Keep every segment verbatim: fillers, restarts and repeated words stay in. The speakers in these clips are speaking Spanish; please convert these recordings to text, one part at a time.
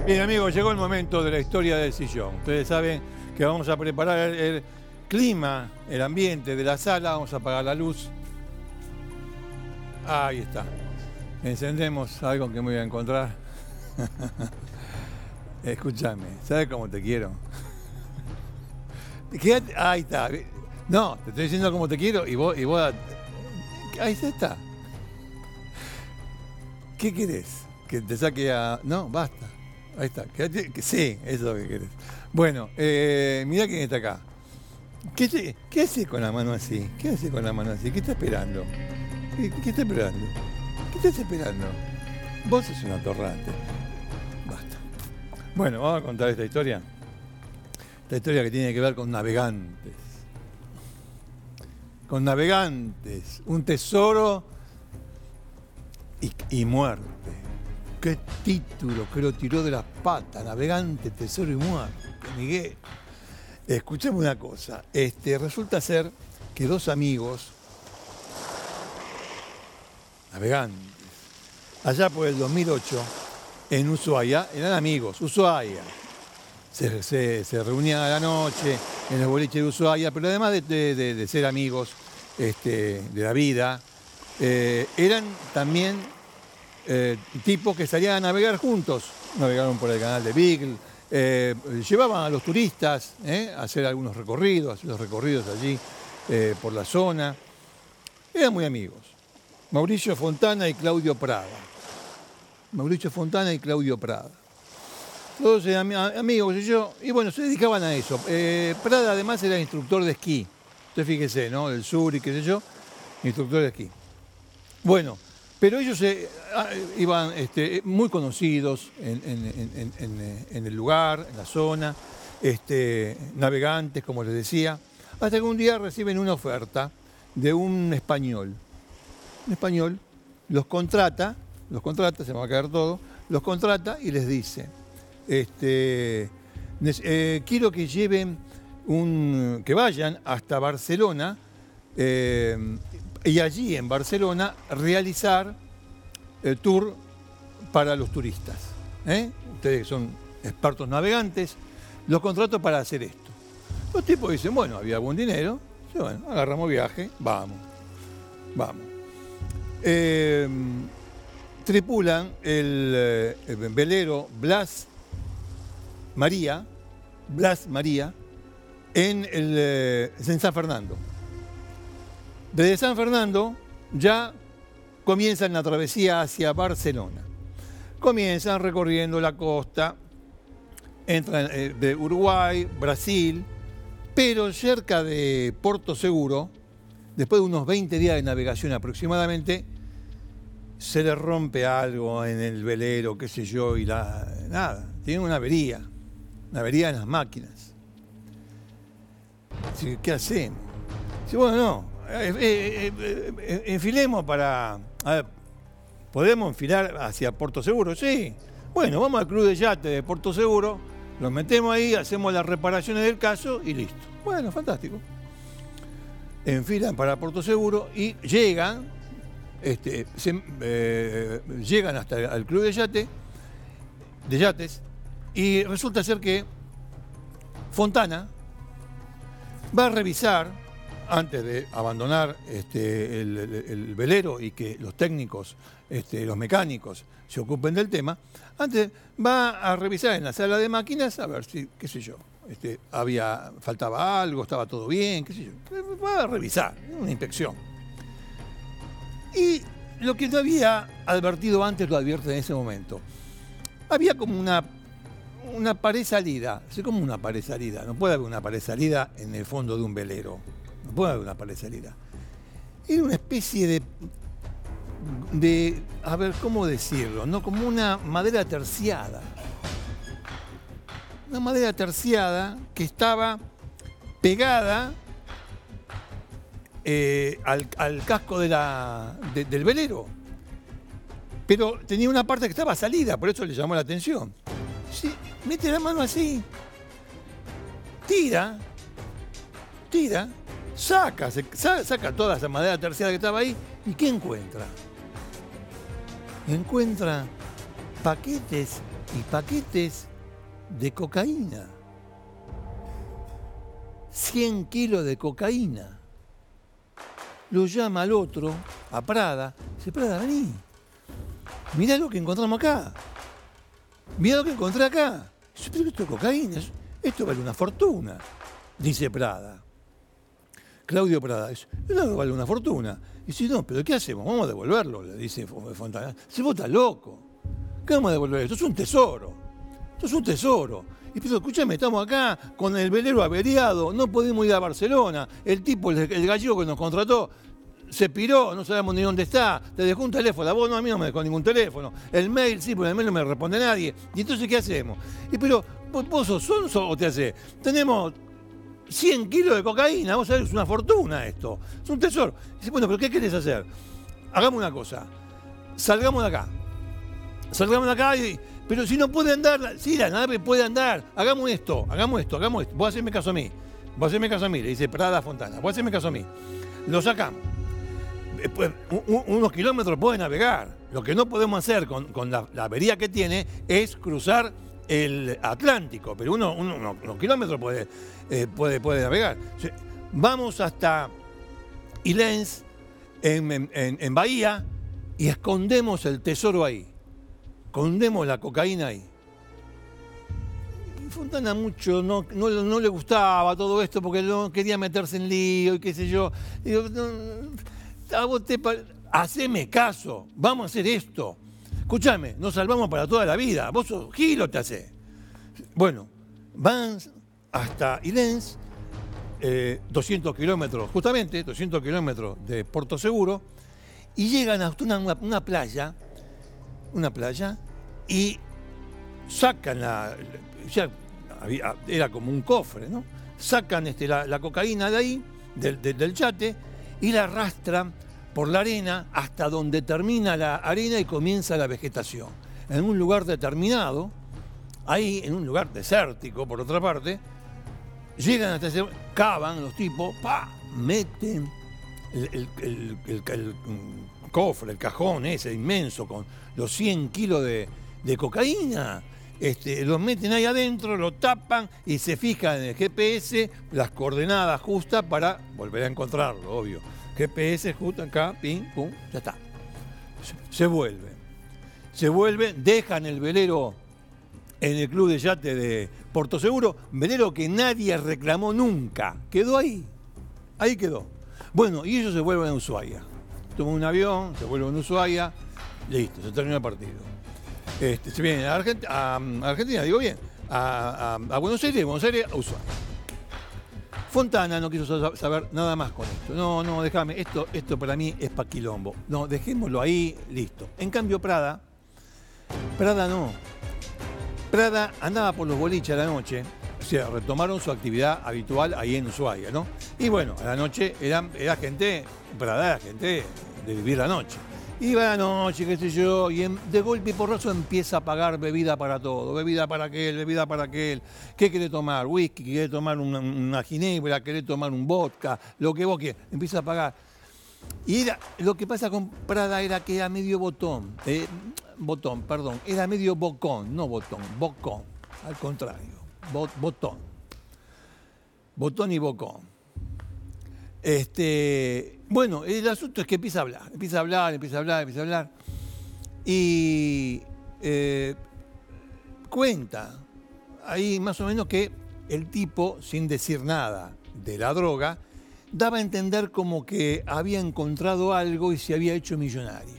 Bien, amigos, llegó el momento de la historia del sillón. Ustedes saben que vamos a preparar el, el clima, el ambiente de la sala. Vamos a apagar la luz. Ahí está. Encendemos algo que me voy a encontrar. Escúchame, ¿sabes cómo te quiero? Quédate, ahí está. No, te estoy diciendo cómo te quiero y vos... Y vos ahí está. ¿Qué querés? ¿Que te saque a...? No, basta. Ahí está. Quédate, que sí, eso es lo que querés. Bueno, eh, mirá quién está acá. ¿Qué, te, ¿Qué haces con la mano así? ¿Qué haces con la mano así? ¿Qué estás esperando? ¿Qué, qué estás esperando? ¿Qué estás esperando? Vos sos un atorrante. Basta. Bueno, vamos a contar esta historia. Esta historia que tiene que ver con navegantes. Con navegantes. Un tesoro y, y muerte. Qué título, que lo tiró de las patas. Navegante, tesoro y muerte. Miguel. Escuchame una cosa. Este, resulta ser que dos amigos navegantes, allá por el dos mil ocho, en Ushuaia, eran amigos, Ushuaia. Se, se, se reunían a la noche en el boliche de Ushuaia, pero además de, de, de, de ser amigos este, de la vida, eh, eran también eh, tipos que salían a navegar juntos. Navegaron por el canal de Beagle, eh, llevaban a los turistas eh, a hacer algunos recorridos, hacer los recorridos allí eh, por la zona. Eran muy amigos. Mauricio Fontana y Claudio Prada. Mauricio Fontana y Claudio Prada. Todos eran amigos y yo, y bueno, se dedicaban a eso. Eh, Prada además era instructor de esquí. Usted fíjese, ¿no? Del sur y qué sé yo, instructor de esquí. Bueno, pero ellos eh, iban este, muy conocidos en, en, en, en, en el lugar, en la zona, este, navegantes, como les decía, hasta que un día reciben una oferta de un español. Un español los contrata, los contrata, se me va a caer todo, los contrata y les dice, este, eh, quiero que lleven un, que vayan hasta Barcelona eh, y allí en Barcelona realizar el tour para los turistas. ¿eh? Ustedes son expertos navegantes, los contrato para hacer esto. Los tipos dicen, bueno, había buen dinero, y bueno, agarramos viaje, vamos, vamos. Eh, tripulan el, el velero Blas María, Blas María, en, el, en San Fernando. Desde San Fernando ya comienzan la travesía hacia Barcelona. Comienzan recorriendo la costa, entran eh, de Uruguay, Brasil, pero cerca de Puerto Seguro, después de unos veinte días de navegación aproximadamente, se le rompe algo en el velero, qué sé yo, y la, nada, tiene una avería, una avería en las máquinas. Así, ¿qué hacemos? Dice, bueno, no, eh, eh, eh, eh, enfilemos para, a ver, ¿podemos enfilar hacia Puerto Seguro? Sí. Bueno, vamos al club de yate de Puerto Seguro, los metemos ahí, hacemos las reparaciones del caso y listo. Bueno, fantástico. Enfilan para Puerto Seguro y llegan, este, se, eh, llegan hasta el club de yate, de yates, y resulta ser que Fontana va a revisar, antes de abandonar este, el, el, el velero y que los técnicos, este, los mecánicos se ocupen del tema, antes va a revisar en la sala de máquinas a ver si, qué sé yo, Este, había, faltaba algo, estaba todo bien, qué sé yo. Va a revisar, una inspección. Y lo que no había advertido antes lo advierte en ese momento. Había como una, una pared salida, así como una pared salida. No puede haber una pared salida en el fondo de un velero. No puede haber una pared salida. Era una especie de, de a ver, ¿cómo decirlo? ¿No? Como una madera terciada. Una madera terciada que estaba pegada eh, al, al casco de la, de, del velero. Pero tenía una parte que estaba salida, por eso le llamó la atención. Sí, mete la mano así, tira, tira, saca, se, saca toda esa madera terciada que estaba ahí. ¿Y qué encuentra? Encuentra paquetes y paquetes de cocaína. cien kilos de cocaína. Lo llama al otro, a Prada, dice, Prada, vení, mirá lo que encontramos acá. Mirá lo que encontré acá. Dice, pero esto es cocaína, esto vale una fortuna, dice Prada. Claudio Prada dice, no vale una fortuna. Dice, no, pero ¿qué hacemos? Vamos a devolverlo, le dice Fontana. Si vos estás loco, ¿qué vamos a devolver? Esto es un tesoro, esto es un tesoro. Y pero escúchame, estamos acá con el velero averiado, no podemos ir a Barcelona. El tipo, el, el gallego que nos contrató, se piró, no sabemos ni dónde está, te dejó un teléfono, a vos no, a mí no me dejó ningún teléfono. El mail, sí, pero el mail no me responde nadie. Y entonces, ¿qué hacemos? Y pero, ¿vos, vos sos sonso o te hace? Tenemos cien kilos de cocaína, vos sabés, es una fortuna esto, es un tesoro. Dice, bueno, pero ¿qué querés hacer? Hagamos una cosa, salgamos de acá, salgamos de acá y... Pero si no puede andar, sí, la nave puede andar, hagamos esto, hagamos esto, hagamos esto, vos haceme caso a mí, vos haceme caso a mí, le dice Prada a Fontana, vos haceme caso a mí. Lo sacamos. Después, un, unos kilómetros puede navegar. Lo que no podemos hacer con, con la, la avería que tiene es cruzar el Atlántico, pero uno, uno, uno unos kilómetros puede, eh, puede, puede navegar. O sea, vamos hasta Ilens, en, en, en Bahía, y escondemos el tesoro ahí. Escondemos la cocaína ahí. Fontana mucho no, no, no le gustaba todo esto porque no quería meterse en lío y qué sé yo. Digo, no, a vos te haceme caso, vamos a hacer esto. Escúchame, nos salvamos para toda la vida. Vos sos gilo te hacés. Bueno, van hasta Ilens, eh, doscientos kilómetros, justamente doscientos kilómetros de Puerto Seguro, y llegan hasta una, una, una playa, una playa, y sacan la... Ya había, era como un cofre, ¿no? Sacan este, la, la cocaína de ahí, del, del, del yate, y la arrastran por la arena hasta donde termina la arena y comienza la vegetación. En un lugar determinado, ahí, en un lugar desértico, por otra parte, llegan hasta ese... cavan los tipos, pa, meten el, el, el, el, el cofre, el cajón ese inmenso, con los cien kilos de, de cocaína. Este, los meten ahí adentro, lo tapan y se fijan en el G P S las coordenadas justas para volver a encontrarlo, obvio. G P S justo acá, pim, pum, ya está. Se, se vuelven. Se vuelven, dejan el velero en el club de yate de Puerto Seguro, velero que nadie reclamó nunca. Quedó ahí. Ahí quedó. Bueno, y ellos se vuelven a Ushuaia. Toman un avión, se vuelven a Ushuaia, listo, se terminó el partido. Este, se viene a, Argent a, a Argentina, digo bien, a, a, a Buenos Aires, Buenos Aires, a Ushuaia. Fontana no quiso saber nada más con esto. No, no, déjame, esto, esto para mí es pa' quilombo. No, dejémoslo ahí, listo. En cambio, Prada, Prada no. Prada andaba por los boliches a la noche, o sea, retomaron su actividad habitual ahí en Ushuaia, ¿no? Y bueno, a la noche era, era gente, Prada era gente de vivir la noche. Iba a la noche, qué sé yo, y en, de golpe y porrazo empieza a pagar bebida para todo, bebida para aquel, bebida para aquel. ¿Qué quiere tomar? Whisky, quiere tomar una, una ginebra, quiere tomar un vodka, lo que vos quieras. Empieza a pagar. Y era, lo que pasa con Prada era que era medio botón, eh, botón, perdón, era medio bocón, no botón, bocón, al contrario, bot, botón. Botón y bocón. Este, bueno, el asunto es que empieza a hablar, empieza a hablar, empieza a hablar, empieza a hablar. Y eh, cuenta ahí más o menos que el tipo, sin decir nada de la droga, daba a entender como que había encontrado algo y se había hecho millonario.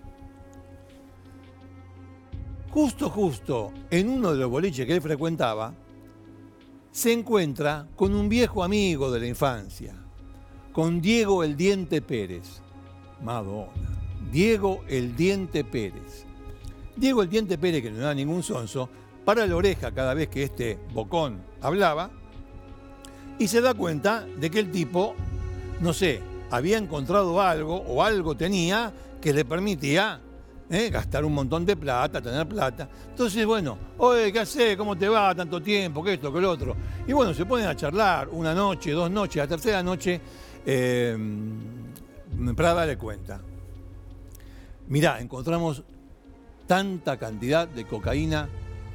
Justo, justo, en uno de los boliches que él frecuentaba, se encuentra con un viejo amigo de la infancia, con Diego el Diente Pérez. Madonna. Diego el Diente Pérez. Diego el Diente Pérez, que no era ningún sonso, para la oreja cada vez que este bocón hablaba y se da cuenta de que el tipo, no sé, había encontrado algo o algo tenía que le permitía eh, gastar un montón de plata, tener plata. Entonces, bueno, oye, ¿qué haces? ¿Cómo te va? Tanto tiempo, que esto, que lo otro. Y bueno, se ponen a charlar una noche, dos noches, la tercera noche eh, Prada le cuenta. Mirá, encontramos tanta cantidad de cocaína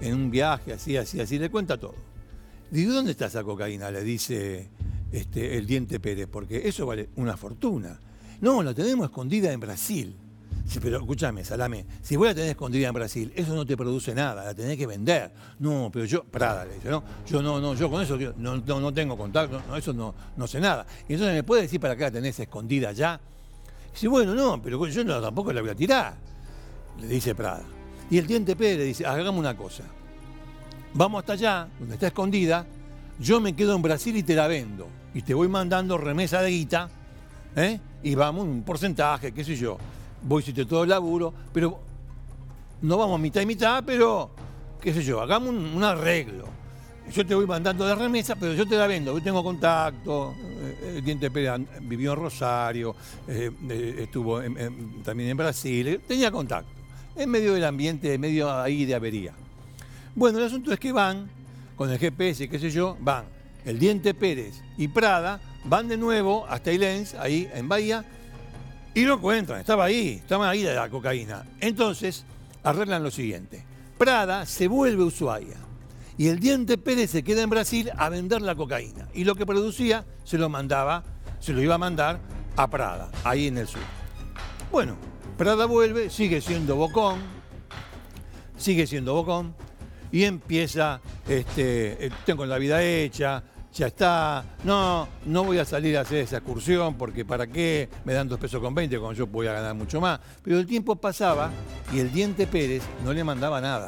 en un viaje, así, así, así, le cuenta todo. Digo, ¿dónde está esa cocaína? Le dice este, el Diente Pérez, porque eso vale una fortuna. No, la tenemos escondida en Brasil. Sí, pero escúchame, Salame, si vos la tenés escondida en Brasil, eso no te produce nada, la tenés que vender. No, pero yo, Prada le dice, no, yo no, no, yo con eso no, no, no tengo contacto, no, eso no, no sé nada. Y entonces me puede decir para qué la tenés escondida allá. Dice, bueno, no, pero yo no, tampoco la voy a tirar, le dice Prada. Y el Diente Pérez le dice, hagamos una cosa, vamos hasta allá, donde está escondida, yo me quedo en Brasil y te la vendo. Y te voy mandando remesa de guita, ¿eh? Y vamos, un porcentaje, qué sé yo. Voy a hiciste todo el laburo, pero no vamos mitad y mitad, pero, qué sé yo, hagamos un, un arreglo. Yo te voy mandando de remesa, pero yo te la vendo, yo tengo contacto. Eh, el Diente Pérez vivió en Rosario, eh, eh, estuvo en, en, también en Brasil, eh, tenía contacto. En medio del ambiente, en medio ahí de avería. Bueno, el asunto es que van, con el G P S, qué sé yo, van el Diente Pérez y Prada, van de nuevo hasta Ilens, ahí en Bahía, y lo encuentran, estaba ahí, estaba ahí la cocaína. Entonces, arreglan lo siguiente. Prada se vuelve a Ushuaia y el Diente Pérez se queda en Brasil a vender la cocaína. Y lo que producía se lo mandaba, se lo iba a mandar a Prada, ahí en el sur. Bueno, Prada vuelve, sigue siendo bocón, sigue siendo bocón, y empieza, este, tengo la vida hecha, ya está, no, no voy a salir a hacer esa excursión porque para qué me dan dos pesos con veinte cuando yo voy a ganar mucho más. Pero el tiempo pasaba y el Diente Pérez no le mandaba nada.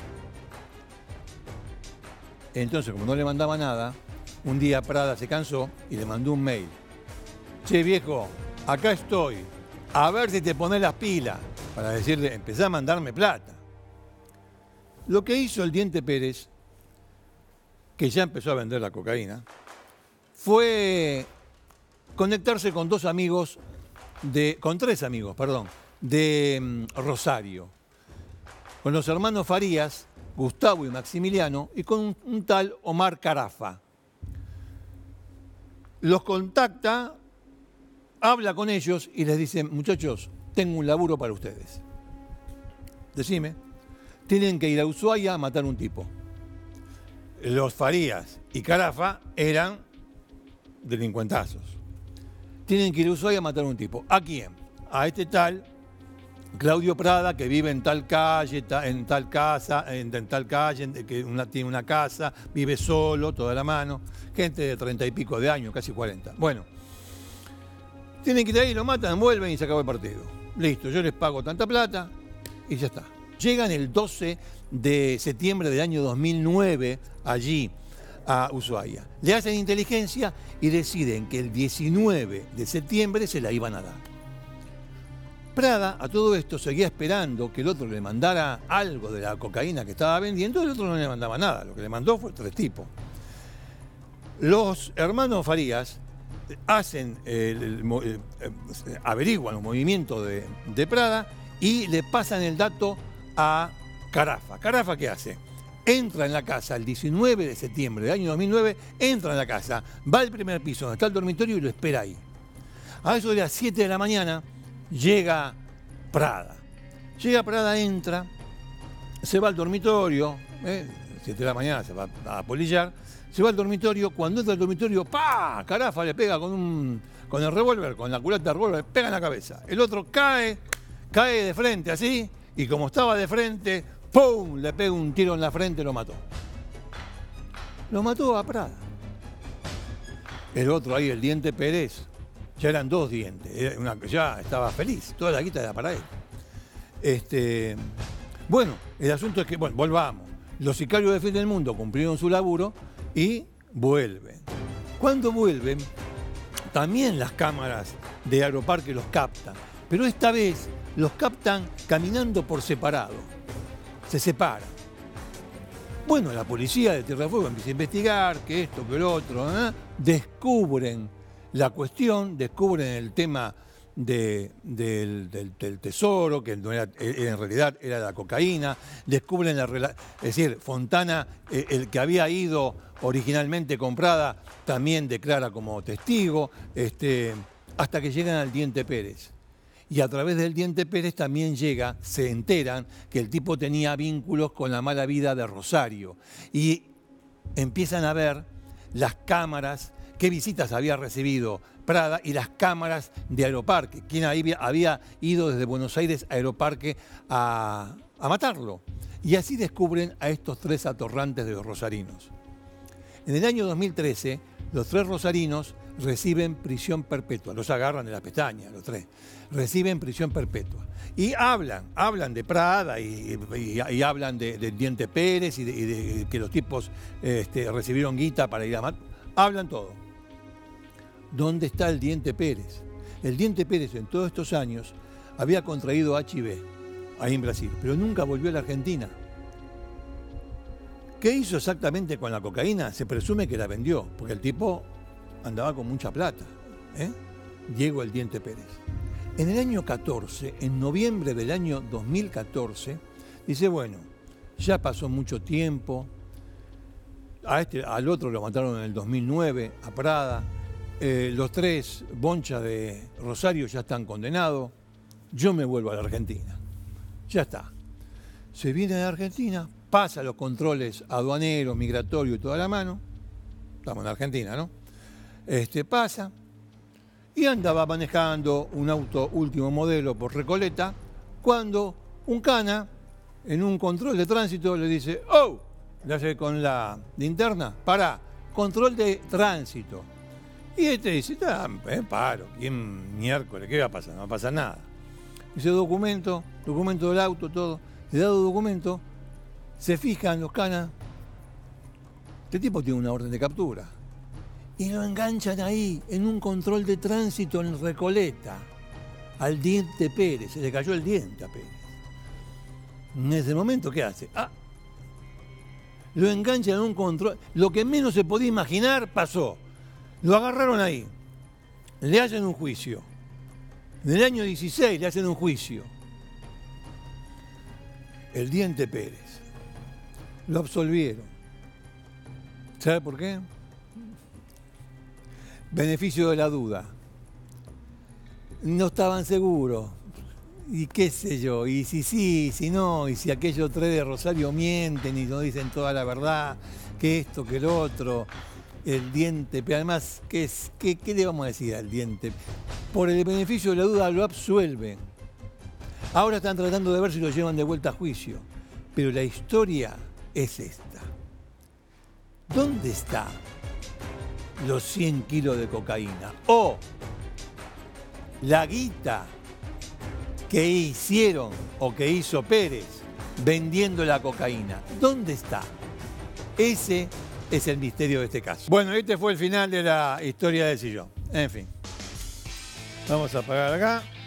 Entonces, como no le mandaba nada, un día Prada se cansó y le mandó un mail. Che, viejo, acá estoy, a ver si te pones las pilas, para decirle, empezá a mandarme plata. Lo que hizo el Diente Pérez, que ya empezó a vender la cocaína, fue conectarse con dos amigos, de, con tres amigos, perdón, de um, Rosario, con los hermanos Farías, Gustavo y Maximiliano, y con un, un tal Omar Carafa. Los contacta, habla con ellos y les dice, muchachos, tengo un laburo para ustedes. Decime, tienen que ir a Ushuaia a matar un tipo. Los Farías y Carafa eran delincuentazos. Tienen que ir a Ushuaia a matar a un tipo. ¿A quién? A este tal Claudio Prada, que vive en tal calle, en tal casa, en, en tal calle, que una, tiene una casa, vive solo, toda la mano. Gente de treinta y pico de años, casi cuarenta. Bueno, tienen que ir ahí, lo matan, vuelven y se acabó el partido. Listo, yo les pago tanta plata y ya está. Llegan el doce de septiembre del año dos mil nueve allí a Ushuaia. Le hacen inteligencia y deciden que el diecinueve de septiembre se la iban a dar. Prada a todo esto seguía esperando que el otro le mandara algo de la cocaína que estaba vendiendo, el otro no le mandaba nada. Lo que le mandó fue tres tipos. Los hermanos Farías hacen el, el, el, el, averiguan los movimientos de, de Prada y le pasan el dato a Carafa. ¿Carafa qué hace? Entra en la casa el diecinueve de septiembre del año dos mil nueve, entra en la casa, va al primer piso donde está el dormitorio y lo espera ahí. A eso de las siete de la mañana llega Prada. Llega Prada, entra, se va al dormitorio, ¿eh? siete de la mañana se va a polillar, se va al dormitorio, cuando entra al dormitorio, ¡pa! Carafa le pega con, un, con el revólver, con la culata del revólver, pega en la cabeza. El otro cae, cae de frente así, y como estaba de frente, ¡pum! Le pega un tiro en la frente y lo mató. Lo mató a Prada. El otro ahí, el Diente Pérez, ya eran dos dientes, una, ya estaba feliz, toda la guita era para él. Este, bueno, el asunto es que, bueno, volvamos. Los sicarios de Fin del Mundo cumplieron su laburo y vuelven. Cuando vuelven, también las cámaras de Aeroparque los captan, pero esta vez los captan caminando por separado. Se separan. Bueno, la policía de Tierra del Fuego empieza a investigar, que esto, que lo otro, ¿eh? Descubren la cuestión, descubren el tema de, del, del, del tesoro, que no era, en realidad era la cocaína, descubren la relación, es decir, Fontana, eh, el que había ido originalmente comprada, también declara como testigo, este, hasta que llegan al Diente Pérez. Y a través del Diente Pérez también llega, se enteran que el tipo tenía vínculos con la mala vida de Rosario. Y empiezan a ver las cámaras, qué visitas había recibido Prada y las cámaras de Aeroparque, quien había, había ido desde Buenos Aires a Aeroparque a, a matarlo. Y así descubren a estos tres atorrantes de los rosarinos. En el año dos mil trece, los tres rosarinos reciben prisión perpetua. Los agarran de la pestaña, los tres. Reciben prisión perpetua. Y hablan, hablan de Prada y, y, y hablan de, de Diente Pérez y de, y de que los tipos este, recibieron guita para ir a matar. Hablan todo. ¿Dónde está el Diente Pérez? El Diente Pérez en todos estos años había contraído H I V ahí en Brasil, pero nunca volvió a la Argentina. ¿Qué hizo exactamente con la cocaína? Se presume que la vendió, porque el tipo andaba con mucha plata. ¿eh? Diego el Diente Pérez. En el año catorce, en noviembre del año dos mil catorce, dice, bueno, ya pasó mucho tiempo, a este, al otro lo mataron en el dos mil nueve, a Prada, eh, los tres bonchas de Rosario ya están condenados, yo me vuelvo a la Argentina. Ya está. Se viene de Argentina, pasa los controles aduaneros, migratorios y toda la mano, estamos en Argentina, ¿no? Este, pasa y andaba manejando un auto último modelo por Recoleta cuando un cana en un control de tránsito le dice, ¡oh! Le hace con la linterna, pará, control de tránsito. Y este dice, ah, eh, paro, ¿quién miércoles? ¿Qué va a pasar? No va a pasar nada. Dice documento, documento del auto, todo. Le dado documento, se fijan los canas. Este tipo tiene una orden de captura. Y lo enganchan ahí, en un control de tránsito en Recoleta, al Diente Pérez. Se le cayó el diente a Pérez. En ese momento, ¿qué hace? Ah, lo enganchan en un control. Lo que menos se podía imaginar pasó. Lo agarraron ahí. Le hacen un juicio. En el año dieciséis le hacen un juicio. El Diente Pérez. Lo absolvieron. ¿Sabe por qué? Beneficio de la duda. No estaban seguros. Y qué sé yo, y si sí, y si no, y si aquellos tres de Rosario mienten y no dicen toda la verdad, que esto, que lo otro, el Diente, pero además, ¿qué, es, qué, qué le vamos a decir al Diente? Por el beneficio de la duda lo absuelven. Ahora están tratando de ver si lo llevan de vuelta a juicio, pero la historia es esta. ¿Dónde está los cien kilos de cocaína? O la guita que hicieron o que hizo Pérez vendiendo la cocaína. ¿Dónde está? Ese es el misterio de este caso. Bueno, este fue el final de la historia del sillón. En fin. Vamos a apagar acá.